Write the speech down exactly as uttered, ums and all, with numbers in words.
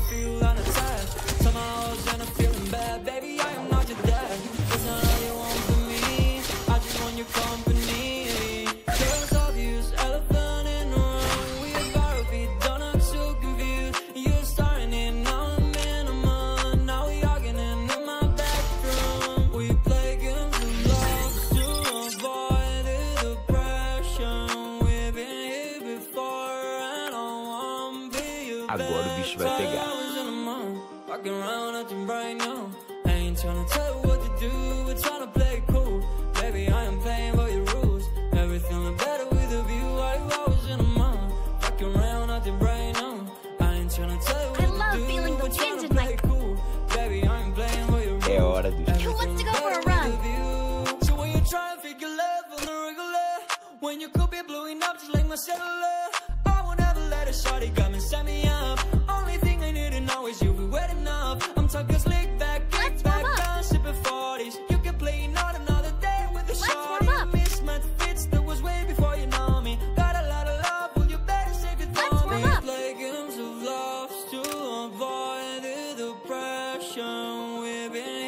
feel unattached. Somehow I was and I'm feeling bad. Baby, I am not your dad. It's not all you want from me, I just want your company. Girls obvious, elephant in the room. We are borrowed feet, don't act so confused. You're starting it, now I'm in a month. Now we arguing in my bedroom. We play games of love to avoid the depression. We've been here before and I won't be your best. Agora o bicho vai pegar. Walking around acting brand new. I ain't tryna tell you what to do, we're tryna play it cool. Baby, I am playing by your rules. Everything look better with a view. Why you always in a month? Walking around acting brand new. I ain't tryna tell you what I to love do, feeling the we're wind tryna in play my- it cool. Baby, I am playing by your rules. É hora do Who wants to go for a run? So when you try to figure love on the regular, when you could be blowing up just like my cellular, I won't ever let a shorty come and set me up. Only thing I need to know is you be wet enough. I'm talking slick back, kick Let's back, warm up. down, sipping forties. You can play not another day with a Let's shorty. warm up. Mismatch fits that was way before you know me. Got a lot of love, well you better save it Let's for warm me. up. Play games of love to avoid the depression. We've been